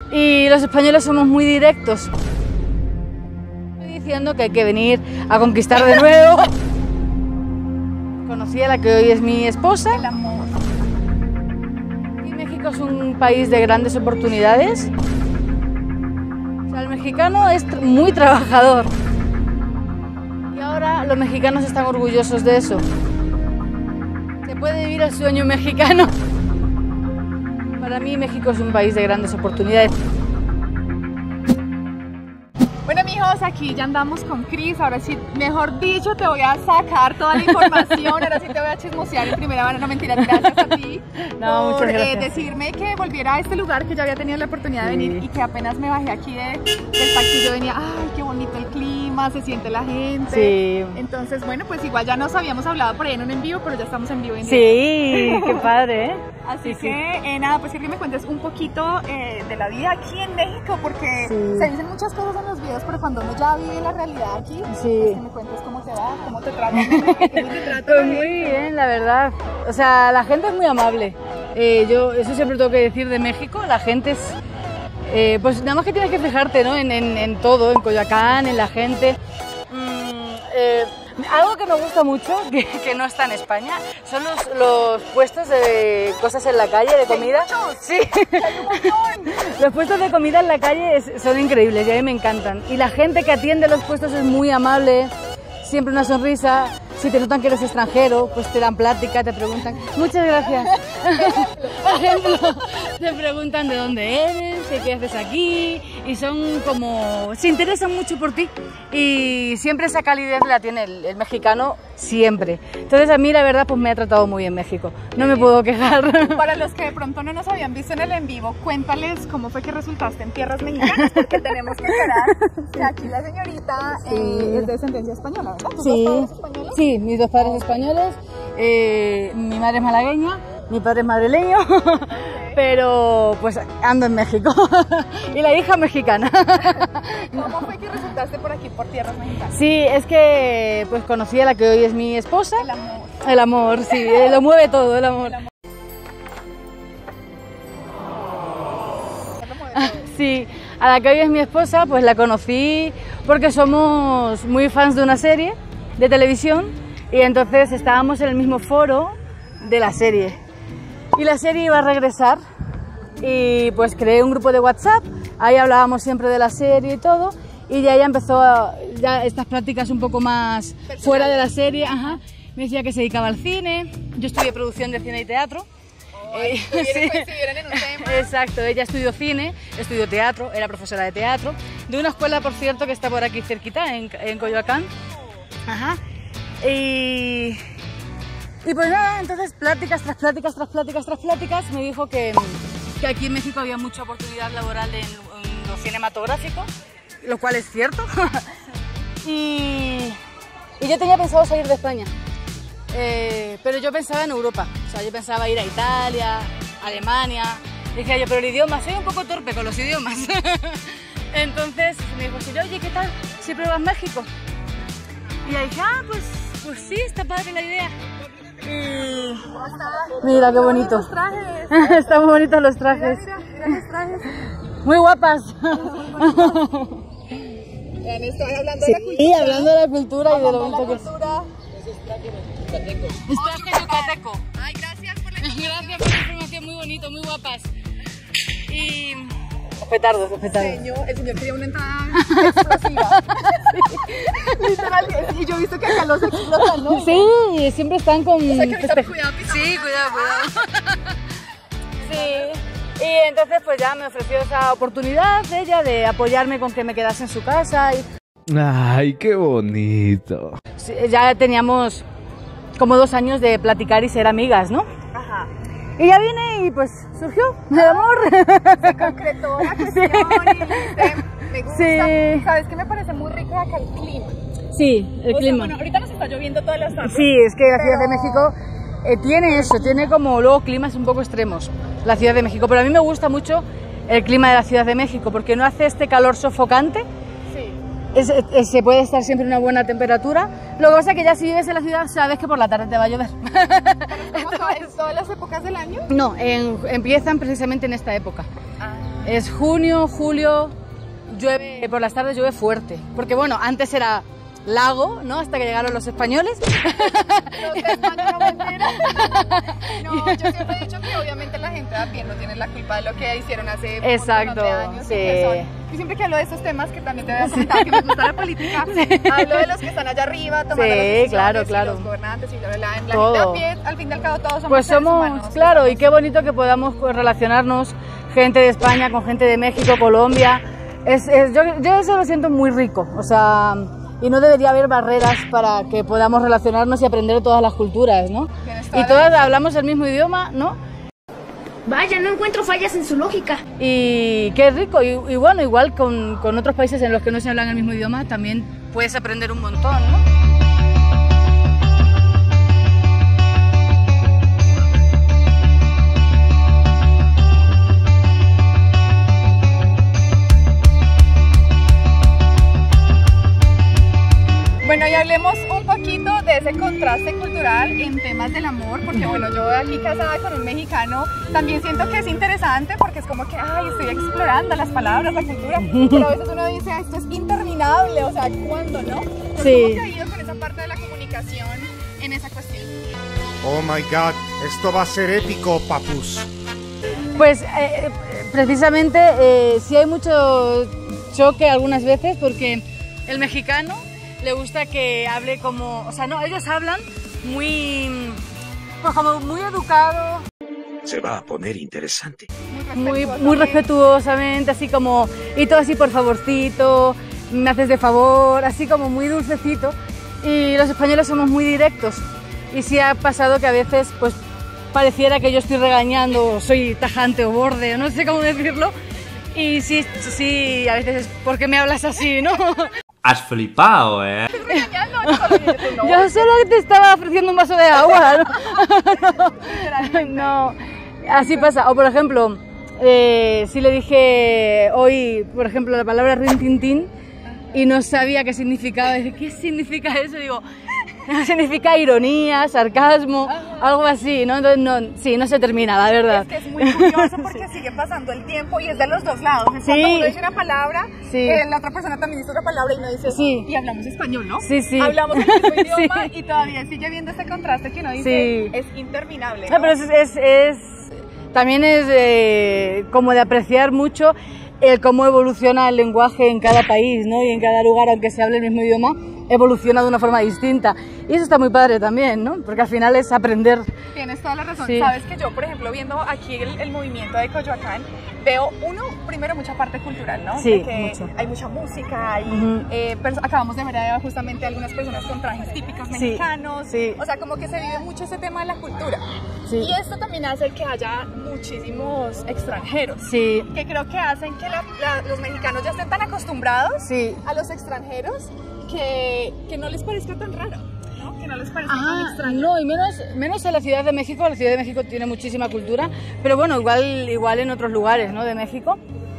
Y los españoles somos muy directos. Estoy diciendo que hay que venir a conquistar de nuevo. Conocí a la que hoy es mi esposa. El amor. Y México es un país de grandes oportunidades. O sea, el mexicano es muy trabajador. Y ahora los mexicanos están orgullosos de eso. Se puede vivir el sueño mexicano. Para mí México es un país de grandes oportunidades. Bueno, mijos, aquí ya andamos con Cris. Ahora sí, mejor dicho, te voy a sacar toda la información. Ahora sí te voy a chismosear en primera mano. No, mentira, gracias a ti No, por muchas gracias. decirme que volviera a este lugar, que ya había tenido la oportunidad de venir y que apenas me bajé aquí del taxi, yo venía, ay, qué bonito el clima, se siente la gente. Sí. Entonces, bueno, pues igual ya nos habíamos hablado por ahí en un en vivo, pero ya estamos en vivo. Sí, qué padre, ¿eh? Así Sí, que, nada, pues quiero que me cuentes un poquito de la vida aquí en México, porque Sí. se dicen muchas cosas en los videos, pero cuando uno ya vive la realidad aquí, Sí. pues que me cuentes cómo te va, cómo te tratan, cómo te tratan. Pues muy bien, la verdad. O sea, la gente es muy amable. Yo eso siempre tengo que decir de México. La gente es, pues nada más que tienes que fijarte, ¿no? En todo, en Coyoacán, en la gente. Algo que me gusta mucho, que no está en España, son los puestos de cosas en la calle, de comida. Sí, los puestos de comida en la calle son increíbles y a mí me encantan. Y la gente que atiende los puestos es muy amable, siempre una sonrisa. Si te notan que eres extranjero, pues te dan plática, te preguntan. Muchas gracias. Por ejemplo, te preguntan de dónde eres, qué haces aquí, y son como, se interesan mucho por ti. Y siempre esa calidez la tiene el mexicano, siempre. Entonces a mí la verdad pues me ha tratado muy bien México, no me puedo quejar. Para los que de pronto no nos habían visto en el en vivo, cuéntales cómo fue que resultaste en tierras mexicanas, porque tenemos que esperar que aquí la señorita es de descendencia española, ¿verdad? ¿Tus dos padres españoles? Sí, mis dos padres españoles, mi madre es malagueña, mi padre es madrileño, pero pues ando en México y la hija mexicana. ¿Cómo fue que resultaste por aquí, por tierras mexicanas? Sí, es que pues conocí a la que hoy es mi esposa. El amor. El amor, sí, lo mueve todo, el amor. Sí, a la que hoy es mi esposa, pues la conocí porque somos muy fans de una serie de televisión y entonces estábamos en el mismo foro de la serie. Y la serie iba a regresar y pues creé un grupo de WhatsApp, ahí hablábamos siempre de la serie y todo, y ya ella empezó ya estas prácticas un poco más fuera de la serie. Ajá. Me decía que se dedicaba al cine, yo estudié producción de cine y teatro. Coincidieron en un tema. Exacto, ella estudió cine, estudió teatro, era profesora de teatro, de una escuela, por cierto, que está por aquí cerquita, en Coyoacán. Ajá. Y pues nada, entonces pláticas tras pláticas, tras pláticas, tras pláticas, me dijo que aquí en México había mucha oportunidad laboral en lo cinematográfico, lo cual es cierto. y yo tenía pensado salir de España. Pero yo pensaba en Europa, o sea, yo pensaba ir a Italia, Alemania. Dije yo, pero el idioma, soy un poco torpe con los idiomas. Entonces me dijo, sí, oye, ¿qué tal si pruebas México? Y yo dije, pues sí, está padre la idea. Y mira qué bonito. Los trajes. Están muy bonitos los trajes. Mira los trajes. Muy guapas. Vean, estoy hablando Sí, de la cultura. hablando de la cultura y de lo bonito que es. cultura. Es traje yucateco. Ay, gracias por la Gracias por la información, muy bonito, muy guapas. Y petardos, petardos. El señor quería una entrada explosiva. Literal, y yo he visto que acá los explotan, ¿no? Sí, siempre están con... O sea, que ahorita cuidado, Sí, cuidado. Sí. Y entonces pues ya me ofreció esa oportunidad ella de apoyarme con que me quedase en su casa. Ay, qué bonito. Sí, ya teníamos como 2 años de platicar y ser amigas, ¿no? Ajá. Y ya vine y pues surgió el amor. Se concretó la cuestión y dijiste, me gusta. Sí. ¿Sabes qué me parece muy rico de acá el clima? Sí, el O sea, clima. bueno, ahorita nos está lloviendo todas las tardes. Sí, es que la Ciudad de México tiene eso, tiene como luego climas un poco extremos, la Ciudad de México. Pero a mí me gusta mucho el clima de la Ciudad de México porque no hace este calor sofocante. Sí. Se puede estar siempre en una buena temperatura. Lo que pasa es que ya si vives en la ciudad sabes que por la tarde te va a llover. ¿Cómo sabes? ¿Todas las épocas del año? No, empiezan precisamente en esta época. Es junio, julio, llueve, por las tardes llueve fuerte. Porque bueno, antes era lago, ¿no? Hasta que llegaron los españoles. Los españoles, no, mentira. No, yo siempre he dicho que obviamente la gente de a pie no tiene la culpa de lo que hicieron hace un montón de años. Sí. Y siempre que hablo de estos temas, que también te voy a comentar que me gusta la política, hablo de los que están allá arriba tomando las decisiones, claro. los gobernantes y bla, bla, bla. En la gente de a pie, al fin y al cabo, todos somos pues seres somos, humanos, claro, y qué bonito que podamos relacionarnos gente de España con gente de México, Colombia. Yo eso lo siento muy rico, o sea, y no debería haber barreras para que podamos relacionarnos y aprender de todas las culturas, ¿no? Y todas hablamos el mismo idioma, ¿no? Vaya, no encuentro fallas en su lógica. Y qué rico, y bueno, igual con otros países en los que no se hablan el mismo idioma también puedes aprender un montón, ¿no? Bueno, y hablemos un poquito de ese contraste cultural en temas del amor, porque bueno, yo aquí casada con un mexicano, también siento que es interesante porque es como que, ay, estoy explorando las palabras, la cultura, pero a veces uno dice, esto es interminable, o sea, ¿cuándo, no? Sí. ¿Cómo te ha ido con esa parte de la comunicación en esa cuestión? Oh my God, esto va a ser épico, papus. Pues precisamente sí hay mucho choque algunas veces porque el mexicano le gusta que hable como, o sea, no, ellos hablan muy, pues como muy educado. Se va a poner interesante. Muy respetuosamente, así como, y todo así por favorcito, me haces de favor, así como muy dulcecito. Y los españoles somos muy directos. Y sí ha pasado que a veces, pues, pareciera que yo estoy regañando, o soy tajante o borde, o no sé cómo decirlo. Y sí, a veces es, ¿por qué me hablas así, no? Has flipado, ¿eh? Yo solo te estaba ofreciendo un vaso de agua, ¿no? No, así pasa. O por ejemplo, si le dije hoy, por ejemplo, la palabra rintintín y no sabía qué significaba, dije, ¿qué significa eso? Digo, significa ironía, sarcasmo, algo así, ¿no? Entonces no se termina, la verdad. Es que es muy curioso porque sigue pasando el tiempo y es de los dos lados. Es cuando uno dice una palabra, la otra persona también dice otra palabra y uno dice, y hablamos español, ¿no? Sí. Hablamos el mismo idioma y todavía sigue viendo ese contraste que uno dice, es interminable, ¿no? No, pero también es como de apreciar mucho el cómo evoluciona el lenguaje en cada país, ¿no? Y en cada lugar, aunque se hable el mismo idioma, evoluciona de una forma distinta. Y eso está muy padre también, ¿no? Porque al final es aprender. Tienes toda la razón. Sabes que yo, por ejemplo, viendo aquí el movimiento de Coyoacán, veo, primero mucha parte cultural, ¿no? Sí, de que mucho. hay mucha música, acabamos de ver justamente algunas personas con trajes típicos mexicanos. O sea, como que se vive mucho ese tema de la cultura. Y esto también hace que haya muchísimos extranjeros. Que creo que hacen que los mexicanos ya estén tan acostumbrados a los extranjeros que no les parezca tan raro, ¿no? Que no les parezca tan extraño. No, y menos en la Ciudad de México. La Ciudad de México tiene muchísima cultura, pero bueno, igual en otros lugares, ¿no? De México.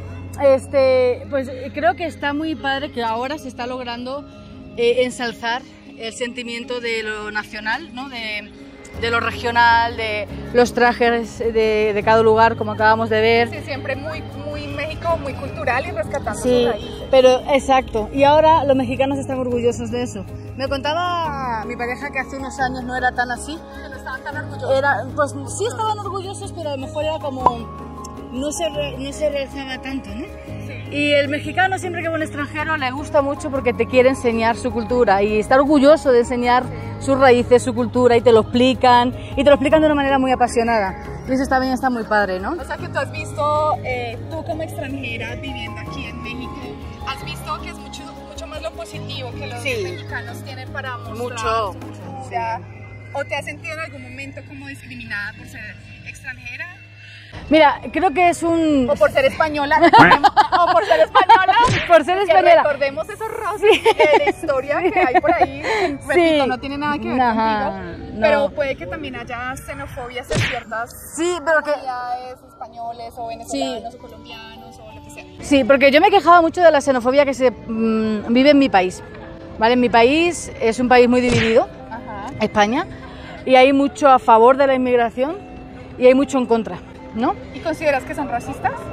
Pues creo que está muy padre que ahora se está logrando ensalzar el sentimiento de lo nacional, ¿no? De lo regional, de los trajes de cada lugar, como acabamos de ver. Sí, siempre muy México, muy cultural y rescatando sus raíces. Pero exacto, y ahora los mexicanos están orgullosos de eso. Me contaba mi pareja que hace unos años no era tan así. Que no estaban tan orgullosos. Pues sí estaban orgullosos, pero a lo mejor era como no se realzaba tanto, ¿no? Y el mexicano siempre que va a un extranjero le gusta mucho porque te quiere enseñar su cultura y está orgulloso de enseñar sus raíces, su cultura, y te lo explican de una manera muy apasionada. Y eso también está muy padre, ¿no? O sea que tú has visto, tú como extranjera viviendo aquí en México, has visto que es mucho más lo positivo que los mexicanos tienen para mostrar su cultura, o te has sentido en algún momento como discriminada por ser extranjera. Mira, creo que es un... O por ser española. O por ser española. Por ser española. Recordemos esos rostros de historia que hay por ahí. Repito, no tiene nada que ver contigo. No. Pero puede que también haya xenofobia en ciertas comunidades españoles o venezolanos o colombianos o lo que sea. Sí, porque yo me quejaba mucho de la xenofobia que se vive en mi país. ¿Vale? En mi país es un país muy dividido, España, y hay mucho a favor de la inmigración y hay mucho en contra, ¿no? ¿Y consideras que son racistas?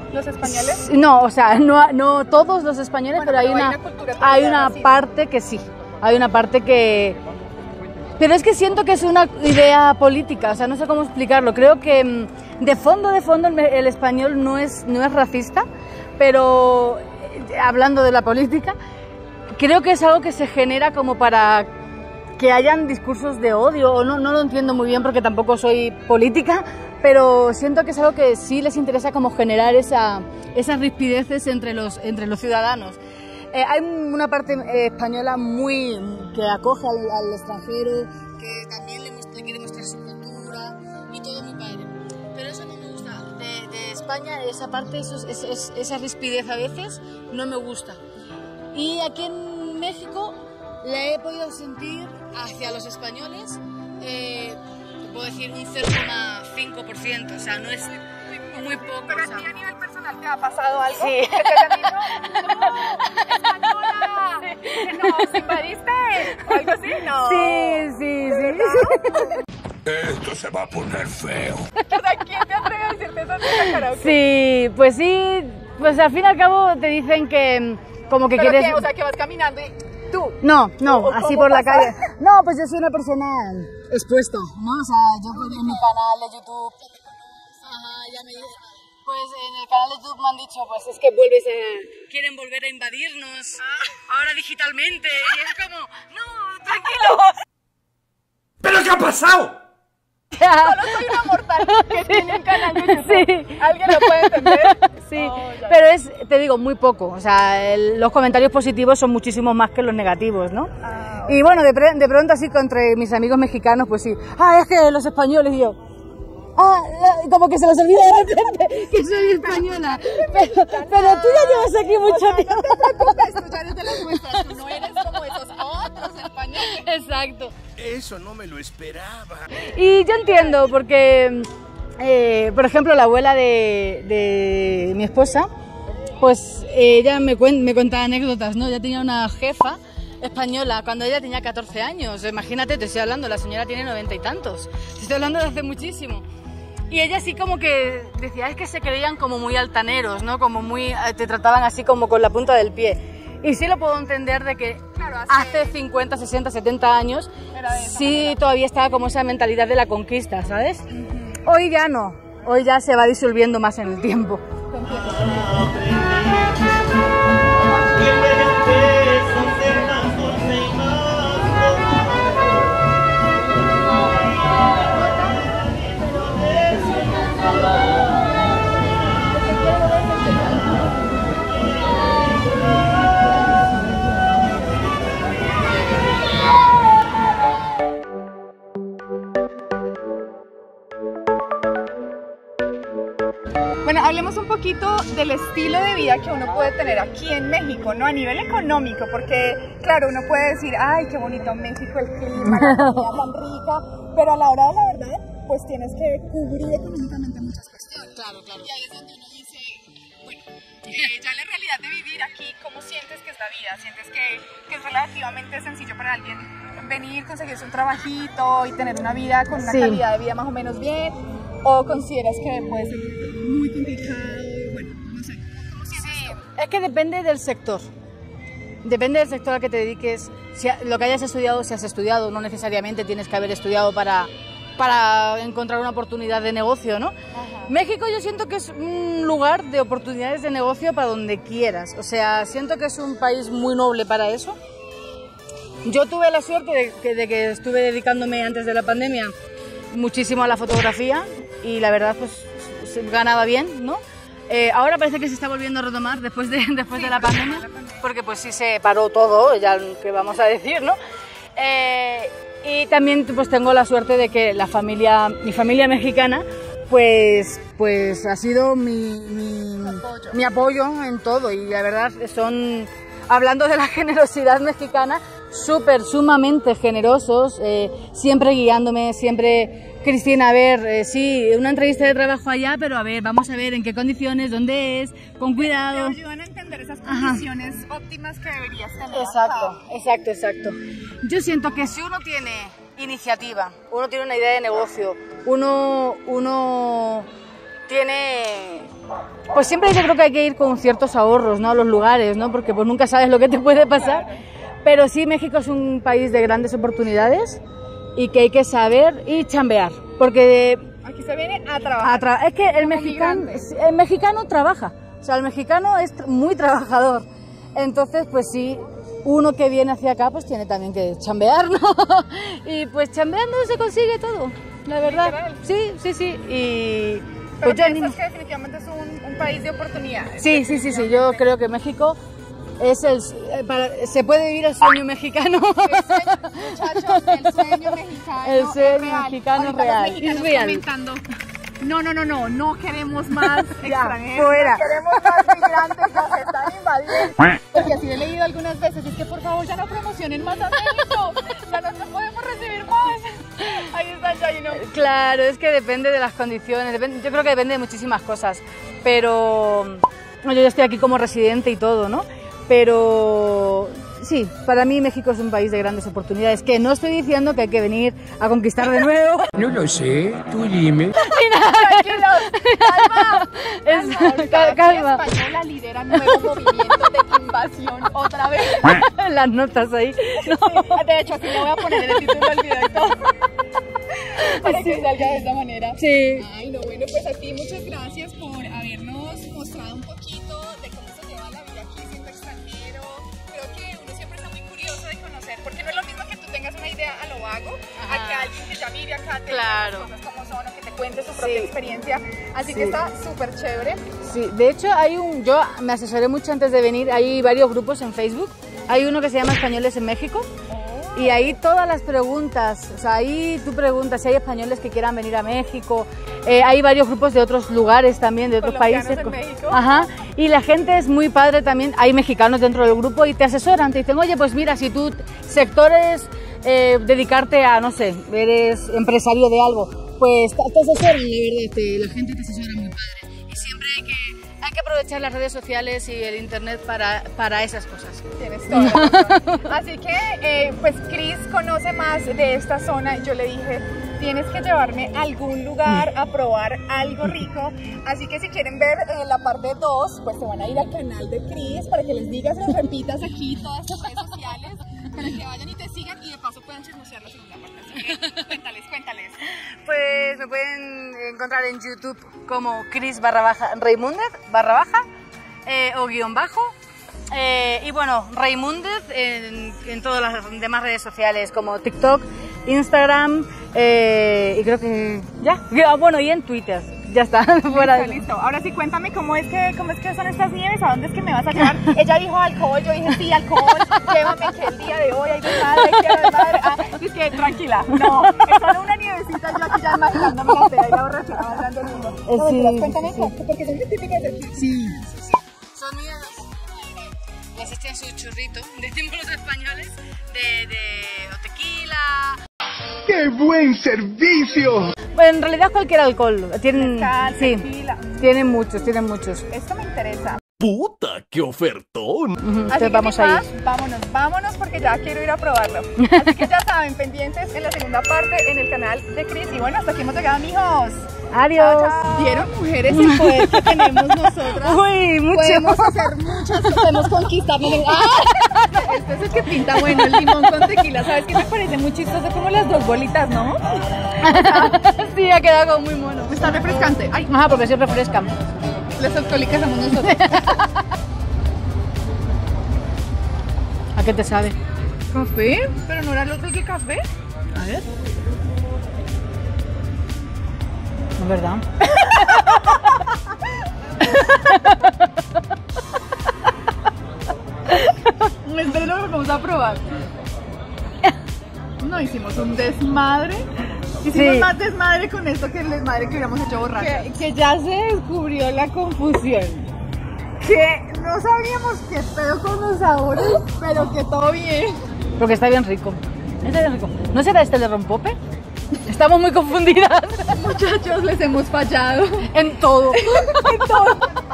¿Los españoles? No, o sea, no todos los españoles, bueno, pero hay una parte que sí. Hay una parte que... Pero es que siento que es una idea política, o sea, no sé cómo explicarlo. Creo que de fondo el español no es racista, pero hablando de la política, creo que es algo que se genera como para que hayan discursos de odio, o no lo entiendo muy bien porque tampoco soy política, pero siento que es algo que sí les interesa como generar esas rispideces entre los ciudadanos. Hay una parte española que acoge al extranjero, que también le quiere mostrar su cultura y todo muy padre. Pero eso no me gusta. De España, esa parte, esa rispidez a veces, no me gusta. Y aquí en México la he podido sentir hacia los españoles, puedo decir un 0,5%, o sea, no es muy poco. Pero a ti a nivel personal, ¿te ha pasado algo? Sí. Que te hayan dicho, no, española, sí. No, ¿se invadiste? ¿O algo así? No. Sí. Esto se va a poner feo. O sea, ¿quién te atreve a decirte eso en la karaoke? Sí, pues al fin y al cabo te dicen que como que ¿pero quieres... qué? O sea, que vas caminando y tú... No, así por la calle. pasa? No, pues yo soy una persona expuesta, ¿no? O sea, yo en mi canal de YouTube... Pues en el canal de YouTube me han dicho, pues es que quieren volver a invadirnos ahora digitalmente. Y es como, no, tranquilos. ¿Pero qué ha pasado? Solo soy una mortal que tiene un canal de YouTube. Sí. ¿Alguien lo puede entender? Sí, Oh, pero te digo, muy poco. O sea, los comentarios positivos son muchísimos más que los negativos, ¿no? Y bueno, de pronto así entre mis amigos mexicanos, pues sí. Es que los españoles y yo... como que se los olvida de repente que soy española. Pero tú ya llevas aquí mucho tiempo. No te preocupes, tú ya eres de las nuestras, tú no eres como esos otros españoles. Exacto. Eso no me lo esperaba. Y yo entiendo, porque, por ejemplo, la abuela de mi esposa, pues ella me contaba anécdotas, ¿no? Ella tenía una jefa española cuando ella tenía 14 años. Imagínate, te estoy hablando, la señora tiene 90 y tantos. Te estoy hablando de hace muchísimo. Y ella sí como que decía, es que se creían como muy altaneros, ¿no? Como te trataban así como con la punta del pie. Y sí lo puedo entender de que claro, hace 50, 60, 70 años sí todavía estaba como esa mentalidad de la conquista, ¿sabes? Hoy ya no, hoy ya se va disolviendo más en el tiempo. Bueno, hablemos un poquito del estilo de vida que uno puede tener aquí en México, ¿no? A nivel económico, porque, claro, uno puede decir, ay, qué bonito México, el clima, la comida tan rica, pero a la hora de la verdad, pues tienes que cubrir económicamente muchas cuestiones. Claro. Y ahí es donde uno dice, bueno, ya la realidad de vivir aquí, ¿cómo sientes que es la vida? ¿Sientes que es relativamente sencillo para alguien venir, conseguirse un trabajito y tener una vida con una calidad de vida más o menos bien? ¿O consideras que puede ser muy complicado? Bueno, no sé. ¿Cómo sientes esto? Es que depende del sector. Depende del sector al que te dediques. Lo que hayas estudiado, si has estudiado, no necesariamente tienes que haber estudiado para encontrar una oportunidad de negocio, ¿no? Ajá. México yo siento que es un lugar de oportunidades de negocio para donde quieras. O sea, siento que es un país muy noble para eso. Yo tuve la suerte de que estuve dedicándome antes de la pandemia muchísimo a la fotografía y la verdad pues ganaba bien, ¿no? Ahora parece que se está volviendo a retomar después de la pandemia, porque pues sí se paró todo, ya que vamos a decir, ¿no? Y también pues tengo la suerte de que mi familia mexicana pues ha sido mi apoyo en todo, y la verdad son, hablando de la generosidad mexicana, sumamente generosos, siempre guiándome, siempre, Cristina, a ver, sí, una entrevista de trabajo allá, pero a ver, vamos a ver en qué condiciones, dónde es, con cuidado. Te ayudan a entender esas condiciones óptimas que deberías tener. Exacto. Yo siento que si uno tiene iniciativa, uno tiene una idea de negocio, uno tiene pues siempre yo creo que hay que ir con ciertos ahorros, ¿no? A los lugares, ¿no? Porque pues nunca sabes lo que te puede pasar. Claro. Pero sí, México es un país de grandes oportunidades y que hay que saber y chambear, porque aquí se viene a trabajar. Es que el mexicano trabaja, o sea, el mexicano es muy trabajador. Entonces, pues sí, uno que viene hacia acá pues tiene también que chambear, ¿no? Y pues chambeando se consigue todo, la verdad. Sí. Y pero pues piensas que definitivamente es un país de oportunidades. Sí, yo creo que México es se puede vivir el sueño mexicano. El sueño, muchachos, el sueño mexicano. El sueño mexicano real. Es real. Comentando, no queremos más extranjeros, fuera. Queremos más migrantes, nos están invadiendo. Porque así he leído algunas veces, es que por favor ya no promocionen más a México, ya no podemos recibir más. Ahí están ya, Claro, es que depende de las condiciones, yo creo que depende de muchísimas cosas, pero yo ya estoy aquí como residente y todo, ¿no? Pero sí, para mí México es un país de grandes oportunidades, que no estoy diciendo que hay que venir a conquistar de nuevo. No lo sé, tú dime. Tranquilos, calma. Calma. La española lidera nuevo movimiento de invasión otra vez. Las notas ahí. No. Sí, de hecho, así le voy a poner en el título del video y todo. Para que salga de esta manera. Sí. Ay, no, bueno, pues a ti muchas gracias por habernos mostrado un poquito de cómo se lleva la vida aquí siendo extranjero. Creo que uno siempre está muy curioso de conocer, porque no es lo mismo que tú tengas una idea a lo vago, a que alguien que ya vive acá te diga las cosas como son o que te cuente su propia experiencia. Así que está súper chévere. Sí, de hecho yo me asesoré mucho antes de venir, hay varios grupos en Facebook. Hay uno que se llama Españoles en México. Y ahí todas las preguntas, o sea, ahí tú preguntas si hay españoles que quieran venir a México, hay varios grupos de otros lugares también, de otros países. En México. Ajá, y la gente es muy padre también, hay mexicanos dentro del grupo y te asesoran, te dicen, oye, pues mira, si tú sectores, dedicarte a, no sé, eres empresario de algo, pues te asesoran, la verdad, la gente te asesora muy padre. Y siempre hay que aprovechar las redes sociales y el internet para esas cosas. Tienes toda la razón. Así que, pues Cris conoce más de esta zona y yo le dije, tienes que llevarme a algún lugar a probar algo rico. Así que si quieren ver la parte 2, pues se van a ir al canal de Cris para que les digas, les repitas aquí todas tus redes sociales, para que vayan y te sigan y de paso puedan chismosear la segunda parte. Así que cuéntales. Pues me pueden encontrar en YouTube como Cris_Raimúndez o _. Y bueno, Raimúndez en todas las demás redes sociales como TikTok, Instagram y creo que ya. Bueno, y en Twitter. Ya está, listo. Ahora sí, cuéntame cómo es que son estas nieves, ¿a dónde es que me vas a llevar? Ella dijo alcohol, yo dije sí, alcohol, llévame que el día de hoy hay desmadre, es que tranquila, no, es solo una nievecita, yo aquí ya imaginándome la cera y la borrachera bailando el mundo. Sí, cuéntame porque son muy típicas de aquí. Sí. Son nieves. Las echan su churrito, decimos los españoles, o tequila. ¡Qué buen servicio! Bueno, en realidad cualquier alcohol. Tienen muchos. Esto me interesa. ¡Puta, qué ofertón! Así que vamos a ir. Vámonos porque ya quiero ir a probarlo. Así que ya saben, pendientes en la segunda parte en el canal de Cris. Y bueno, hasta aquí hemos llegado, mijos. Adiós. Chao. ¿Vieron, mujeres, el poder que tenemos nosotras? Uy, mucho. Podemos hacer muchas cosas, podemos conquistarnos. Este es el que pinta bueno, el limón con tequila. ¿Sabes qué me parece muy chistoso? Como las dos bolitas, ¿no? Sí, ha quedado como muy mono. Está refrescante. Ay, ajá, porque sí refrescan. Las alcohólicas somos nosotros. ¿A qué te sabe? ¿Café? ¿Pero no era el otro que café? A ver. No es verdad. Espera, lo vamos a probar. No hicimos un desmadre. Hicimos más desmadre con esto que el desmadre que hubiéramos hecho borracho. Que ya se descubrió la confusión. Que no sabíamos qué pedo con los sabores, pero que todo bien. Porque está bien rico. Está bien rico. ¿No será este el de rompope? Estamos muy confundidas. Muchachos, les hemos fallado. En todo. En todo.